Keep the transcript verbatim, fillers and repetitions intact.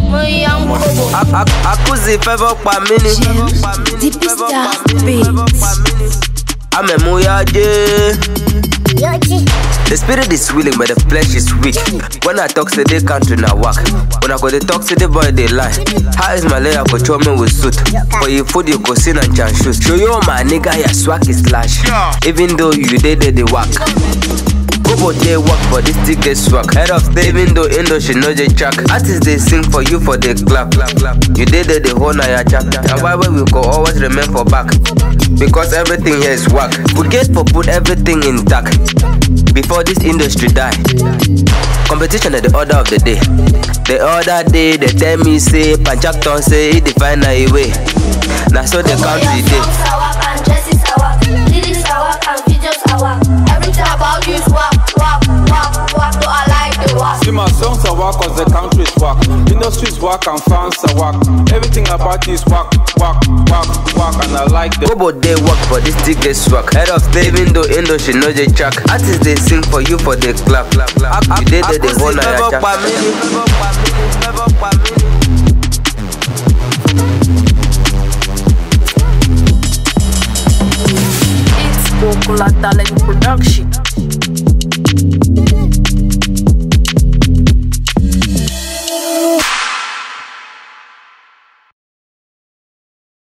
Akuzi fever pa mini. I'm a moyaje. The spirit is willing, but the flesh is weak. When I talk to the country, now work. When I go to talk to the boy, they lie. How is my layer for me with suit? For you food, you go sin and chan shoes. Show you my nigga, your swag is slash. Even though you did the work. Go they work for this ticket swag. Head of state, even though Indo she know the track. Artists they sing for you for the clap. You did the whole night jack. And why we go always remain for back? Because everything here is work. We get for put everything intact before this industry die. Competition is the order of the day. The other day they tell me say Panchakton say it define a way. Now so the country day. See my songs are work cause the country is work. Industries work and fans are work. Everything about this work, work, work, work, and I like the Bobo they work for this ticket swag. Head of state, even though Indo she know the track. Artists they sing for you for the clap. You did the whole night jack. It's Bokula Talent Production.